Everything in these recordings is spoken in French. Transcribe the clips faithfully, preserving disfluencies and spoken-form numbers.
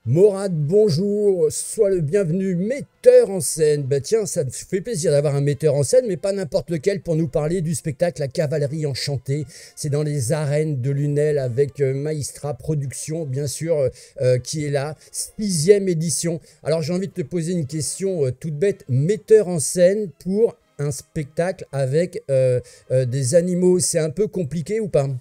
Morad, bonjour, sois le bienvenu, metteur en scène. Bah tiens, ça me fait plaisir d'avoir un metteur en scène, mais pas n'importe lequel pour nous parler du spectacle La Cavalerie Enchantée. C'est dans les arènes de Lunel avec euh, Maïstra Productions, bien sûr, euh, euh, qui est là, sixième édition. Alors j'ai envie de te poser une question euh, toute bête, metteur en scène pour un spectacle avec euh, euh, des animaux, c'est un peu compliqué ou pas?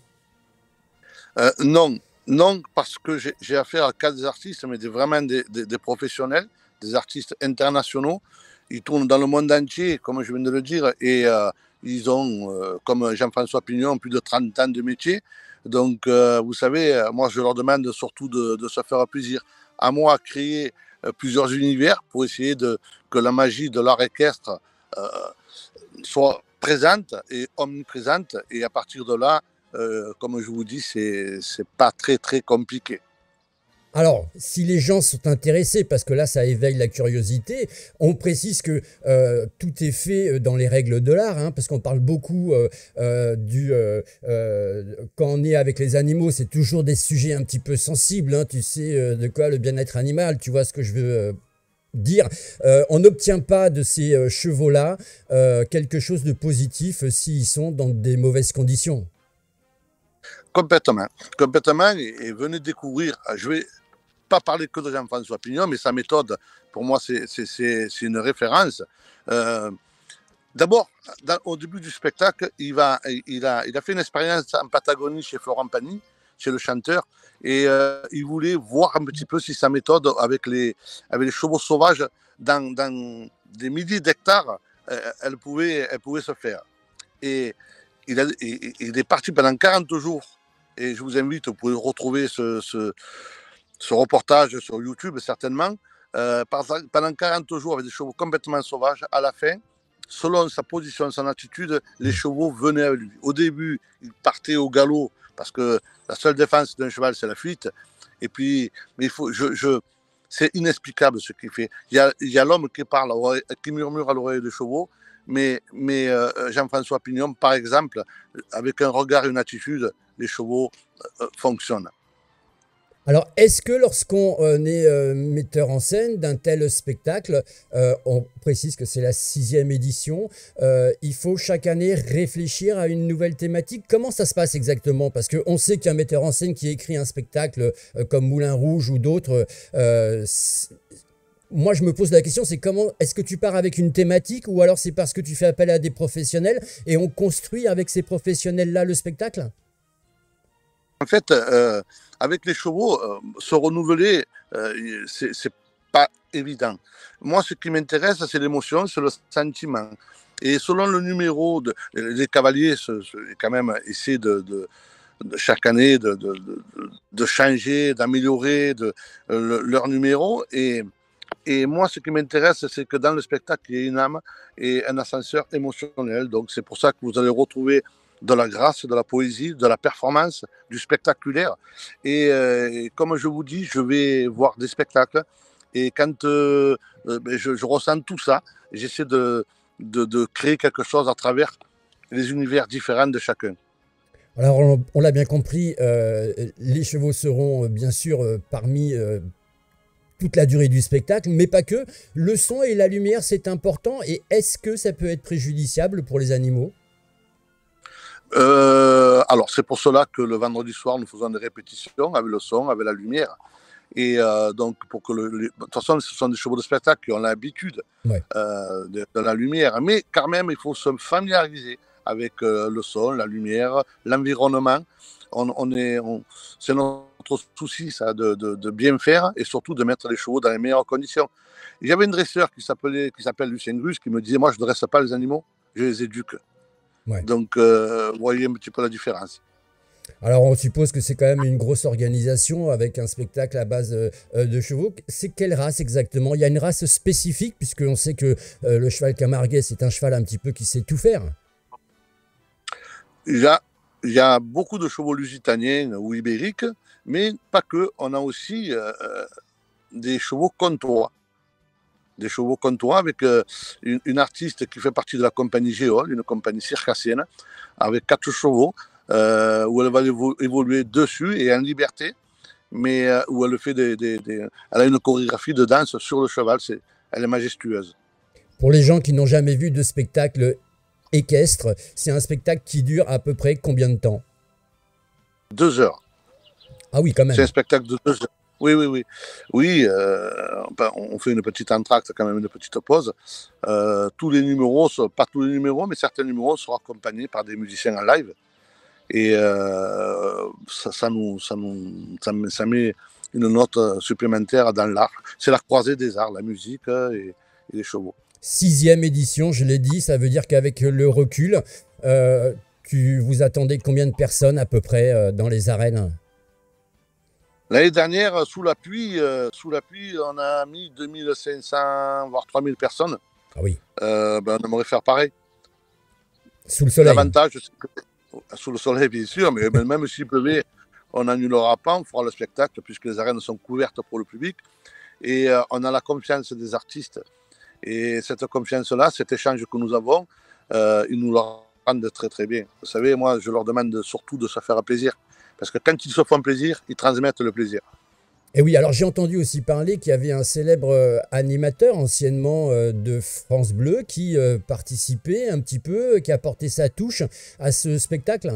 Euh, non, non, parce que j'ai j'ai affaire à quatre artistes, mais des, vraiment des, des- des professionnels, des artistes internationaux. Ils tournent dans le monde entier, comme je viens de le dire, et euh, ils ont, euh, comme Jean-François Pignon, plus de trente ans de métier. Donc, euh, vous savez, euh, moi, je leur demande surtout de, de se faire plaisir. À moi, créer euh, plusieurs univers pour essayer de, que la magie de l'art équestre euh, soit présente et omniprésente. Et à partir de là, euh, comme je vous dis, c'est c'est pas très très compliqué. Alors, si les gens sont intéressés, parce que là, ça éveille la curiosité, on précise que euh, tout est fait euh, dans les règles de l'art, hein, parce qu'on parle beaucoup euh, euh, du... euh, euh, quand on est avec les animaux, c'est toujours des sujets un petit peu sensibles, hein, tu sais euh, de quoi le bien-être animal, tu vois ce que je veux euh, dire. Euh, on n'obtient pas de ces euh, chevaux-là euh, quelque chose de positif euh, s'ils sont dans des mauvaises conditions. Complètement. Complètement. Et, et venez découvrir. Je vais pas parler que de Jean-François Pignon, mais sa méthode, pour moi, c'est c'est- c'est- c'est une référence. Euh, D'abord, dans- au début du spectacle, il, va, il, a, il a fait une expérience en Patagonie chez Florent Pagny, chez le chanteur, et euh, il voulait voir un petit peu si sa méthode avec les, avec les chevaux sauvages dans, dans des milliers d'hectares, euh, elle, pouvait, elle pouvait se faire. Et il, a, il, il est parti pendant quarante jours, et je vous invite, vous pouvez retrouver ce, ce, ce reportage sur YouTube certainement, euh, pendant quarante jours avec des chevaux complètement sauvages. À la fin, selon sa position, son attitude, les chevaux venaient à lui. Au début, il partait au galop parce que la seule défense d'un cheval, c'est la fuite. Et puis, mais il faut, je, je, c'est inexplicable ce qu'il fait. Il y a, il y a l'homme qui parle, qui murmure à l'oreille des chevaux, mais, mais euh, Jean-François Pignon, par exemple, avec un regard et une attitude, les chevaux euh, fonctionnent. Alors, est-ce que lorsqu'on euh, est euh, metteur en scène d'un tel spectacle, euh, on précise que c'est la sixième édition, euh, il faut chaque année réfléchir à une nouvelle thématique. Comment ça se passe exactement? Parce qu'on sait qu'un metteur en scène qui écrit un spectacle euh, comme Moulin Rouge ou d'autres, euh, moi je me pose la question, c'est comment est-ce que tu pars avec une thématique ou alors c'est parce que tu fais appel à des professionnels et on construit avec ces professionnels-là le spectacle? En fait, euh, avec les chevaux, euh, se renouveler, euh, c'est c'est pas évident. Moi, ce qui m'intéresse, c'est l'émotion, c'est le sentiment. Et selon le numéro, de, les cavaliers se, se, quand même essaient de, de, de chaque année de, de, de, de changer, d'améliorer de, le, leur numéro. Et, et moi, ce qui m'intéresse, c'est que dans le spectacle, il y ait une âme et un ascenseur émotionnel. Donc, c'est pour ça que vous allez retrouver de la grâce, de la poésie, de la performance, du spectaculaire. Et, euh, et comme je vous dis, je vais voir des spectacles. Et quand euh, euh, ben, je, je ressens tout ça, j'essaie de, de, de créer quelque chose à travers les univers différents de chacun. Alors, on, on l'a bien compris, euh, les chevaux seront euh, bien sûr euh, parmi euh, toute la durée du spectacle, mais pas que. Le son et la lumière, c'est important. Et est-ce que ça peut être préjudiciable pour les animaux? Euh, alors, c'est pour cela que le vendredi soir, nous faisons des répétitions avec le son, avec la lumière. Et euh, donc, pour que le, les- de toute façon, ce sont des chevaux de spectacle qui ont l'habitude Ouais. euh, de, de la lumière. Mais quand même, il faut se familiariser avec euh, le son, la lumière, l'environnement. On, on est, on- c'est notre souci, ça, de, de- de bien faire et surtout de mettre les chevaux dans les meilleures conditions. Il y avait une dresseur qui s'appelait, qui s'appelle Lucien Grus qui me disait, moi, je ne dresse pas les animaux, je les éduque. Ouais. Donc, euh, vous voyez un petit peu la différence. Alors, on suppose que c'est quand même une grosse organisation avec un spectacle à base euh, euh, de chevaux. C'est quelle race exactement? Il y a une race spécifique, puisqu'on sait que euh, le cheval camarguais, c'est un cheval un petit peu qui sait tout faire. Il y a, il y a beaucoup de chevaux lusitaniens ou ibériques, mais pas que. On a aussi euh, des chevaux comtois. Des chevaux comtois avec euh, une, une, artiste qui fait partie de la compagnie Géol, une compagnie circassienne, avec quatre chevaux, euh, où elle va évo évoluer dessus et en liberté. mais euh, où elle fait des, des, des, elle a une chorégraphie de danse sur le cheval, c'est, elle est majestueuse. Pour les gens qui n'ont jamais vu de spectacle équestre, c'est un spectacle qui dure à peu près combien de temps? Deux heures. Ah oui, quand même. C'est un spectacle de deux heures. Oui, oui, oui. Oui, euh, on fait une petite entracte, quand même une petite pause. Euh, tous les numéros, pas tous les numéros, mais certains numéros seront accompagnés par des musiciens en live. Et euh, ça, ça, nous, ça, nous, ça, ça met une note supplémentaire dans l'art. C'est la croisée des arts, la musique et, et les chevaux. Sixième édition, je l'ai dit, ça veut dire qu'avec le recul, euh, tu vous attendez combien de personnes à peu près euh, dans les arènes? L'année dernière, sous la pluie, euh, sous la pluie, on a mis deux mille cinq cents, voire trois mille personnes. Ah oui. Euh, ben, on aimerait faire pareil. Sous le soleil. L'avantage, c'est que, sous le soleil, bien sûr, mais même s'il pleuvait, on n'annulera pas, on fera le spectacle, puisque les arènes sont couvertes pour le public. Et euh, on a la confiance des artistes. Et cette confiance-là, cet échange que nous avons, euh, ils nous le rendent très très bien. Vous savez, moi, je leur demande surtout de se faire plaisir. Parce que quand ils se font plaisir, ils transmettent le plaisir. Et oui, alors j'ai entendu aussi parler qu'il y avait un célèbre euh, animateur anciennement euh, de France Bleu qui euh, participait un petit peu, qui apportait sa touche à ce spectacle.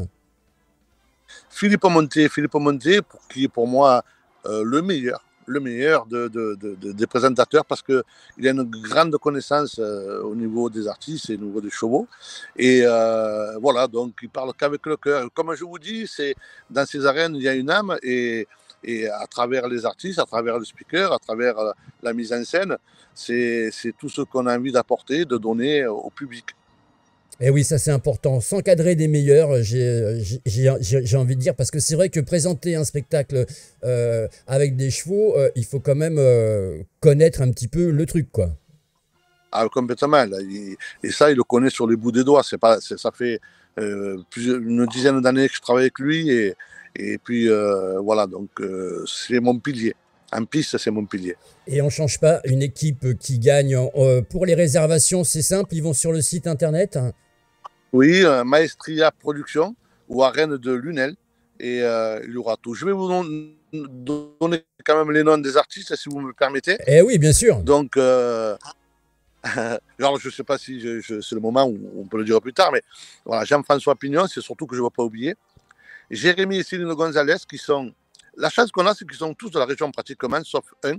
Philippe Monté, Philippe Monté, qui est pour moi euh, le meilleur, le meilleur de, de, de, de, des présentateurs parce qu'il a une grande connaissance euh, au niveau des artistes et au niveau des chevaux. Et euh, voilà, donc il parle qu'avec le cœur. Comme je vous dis, c'est, dans ces arènes, il y a une âme et, et à travers les artistes, à travers le speaker, à travers la, la mise en scène, c'est, c'est tout ce qu'on a envie d'apporter, de donner au public. Et oui, ça c'est important. S'encadrer des meilleurs, j'ai, j'ai, j'ai envie de dire, parce que c'est vrai que présenter un spectacle euh, avec des chevaux, euh, il faut quand même euh, connaître un petit peu le truc, quoi. Ah, complètement. Là. Il, et ça, il le connaît sur les bouts des doigts. C'est pas, c'est, ça fait euh, plusieurs, une dizaine d'années que je travaille avec lui. Et, et puis, euh, voilà, donc euh, c'est mon pilier. En piste, c'est mon pilier. Et on ne change pas une équipe qui gagne. Euh, pour les réservations, c'est simple, ils vont sur le site internet. Oui, euh, Maestria Production ou Arène de Lunel. Et euh, il y aura tout. Je vais vous don- donner quand même les noms des artistes, si vous me permettez. Eh oui, bien sûr. Donc, euh, alors je ne sais pas si je, je, c'est le moment où on peut le dire plus tard, mais voilà, Jean-François Pignon, c'est surtout que je ne vais pas oublier. Jérémy et Céline Gonzalez, qui sont. La chance qu'on a, c'est qu'ils sont tous de la région pratiquement, sauf un.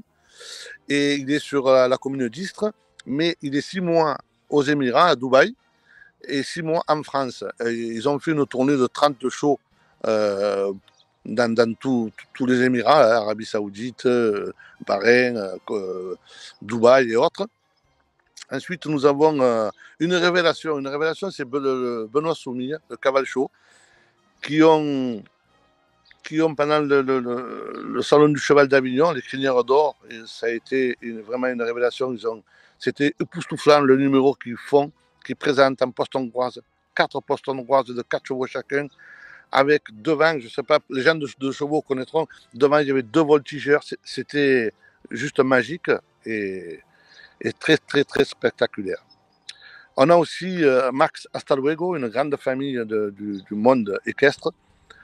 Et il est sur euh, la commune d'Istres, mais il est six mois aux Émirats, à Dubaï, et six mois en France. Et ils ont fait une tournée de trente shows euh, dans, dans tous les Émirats, hein, Arabie Saoudite, euh, Bahreïn, euh, Dubaï et autres. Ensuite, nous avons euh, une révélation. Une révélation, c'est Benoît Soumille, le Caval Show, qui ont, qui ont pendant le, le, le, le Salon du Cheval d'Avignon, les Crinières d'Or, et ça a été une, vraiment une révélation. Ils ont, c'était époustouflant le numéro qu'ils font, qu'ils présentent en poste hongroise, quatre postes hongroises de quatre chevaux chacun, avec devant, je ne sais pas, les gens de, de chevaux connaîtront, devant il y avait deux voltigeurs, c'était juste magique et, et très très très spectaculaire. On a aussi euh, Max Hasta Luego, une grande famille de, du, du monde équestre.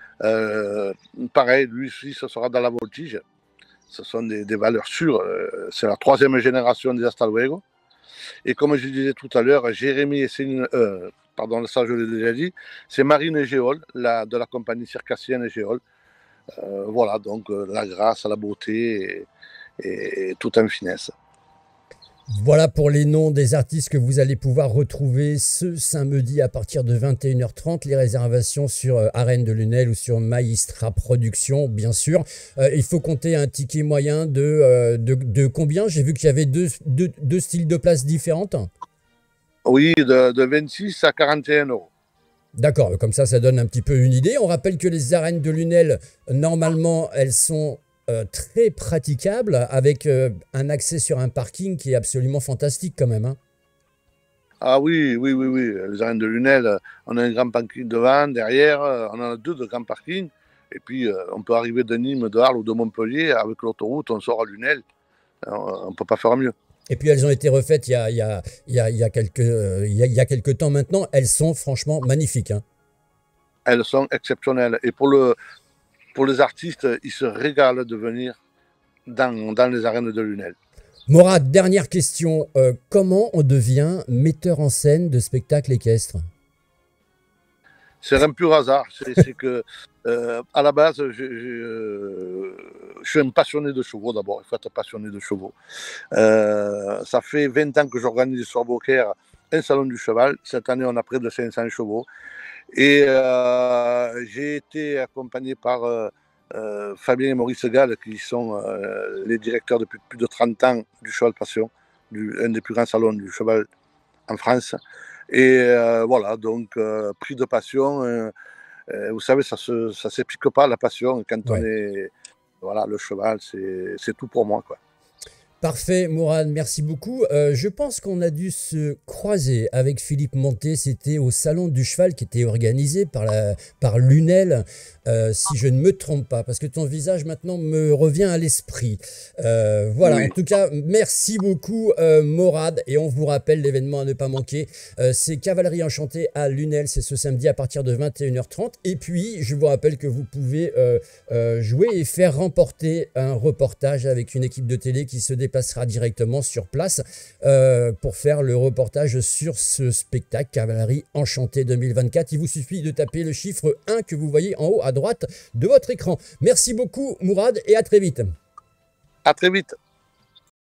Euh, pareil, lui aussi, ce sera dans la voltige. Ce sont des, des valeurs sûres. Euh, c'est la troisième génération des Hasta Luego. Et comme je disais tout à l'heure, Jérémy et Céline, euh, pardon, ça je l'ai déjà dit, c'est Marine Géol, la, de la compagnie circassienne Géol. Euh, voilà, donc euh, la grâce, la beauté et, et, et tout en finesse. Voilà pour les noms des artistes que vous allez pouvoir retrouver ce samedi à partir de vingt et une heures trente. Les réservations sur euh, Arène de Lunel ou sur Maestra Production, bien sûr. Euh, il faut compter un ticket moyen de, euh, de, de combien? J'ai vu qu'il y avait deux, deux, deux styles de places différentes. Oui, de, de vingt-six à quarante et un euros. D'accord, comme ça, ça donne un petit peu une idée. On rappelle que les arènes de Lunel, normalement, elles sont Euh, très praticable avec euh, un accès sur un parking qui est absolument fantastique quand même. Hein. Ah oui, oui, oui, oui. Les arènes de Lunel, on a un grand parking devant, derrière, on en a deux de grands parkings. Et puis, euh, on peut arriver de Nîmes, de Arles ou de Montpellier, avec l'autoroute, on sort à Lunel. On ne peut pas faire mieux. Et puis, elles ont été refaites il y a, il y a, il y a, il y a, quelques, euh, il y a, il y a quelques temps maintenant. Elles sont franchement magnifiques. Hein. Elles sont exceptionnelles. Et pour le... pour les artistes, ils se régalent de venir dans, dans les arènes de Lunel. Morad, dernière question. Euh, comment on devient metteur en scène de spectacles équestres? C'est un pur hasard. C'est que, euh, à la base, je, je, euh, je suis un passionné de chevaux d'abord. Il faut être passionné de chevaux. Euh, ça fait vingt ans que j'organise sur Beaucaire un salon du cheval. Cette année, on a près de cinq cents chevaux. Et euh, j'ai été accompagné par euh, euh, Fabien et Maurice Gall, qui sont euh, les directeurs depuis plus de trente ans du Cheval Passion, du, un des plus grands salons du cheval en France. Et euh, voilà, donc euh, pris de passion. Euh, euh, vous savez, ça ne s'explique pas la passion. Quand ouais. on est. Voilà, le cheval, c'est tout pour moi, quoi. Parfait, Mourad, merci beaucoup. Euh, je pense qu'on a dû se croiser avec Philippe Montet. C'était au Salon du Cheval qui était organisé par, la, par Lunel, euh, si je ne me trompe pas, parce que ton visage maintenant me revient à l'esprit. Euh, voilà, oui. En tout cas, merci beaucoup, euh, Mourad. Et on vous rappelle l'événement à ne pas manquer. Euh, c'est Cavalerie Enchantée à Lunel. C'est ce samedi à partir de vingt et une heures trente. Et puis, je vous rappelle que vous pouvez euh, euh, jouer et faire remporter un reportage avec une équipe de télé qui se déplace passera directement sur place euh, pour faire le reportage sur ce spectacle Cavalerie Enchantée deux mille vingt-quatre. Il vous suffit de taper le chiffre un que vous voyez en haut à droite de votre écran. Merci beaucoup, Mourad, et à très vite. À très vite.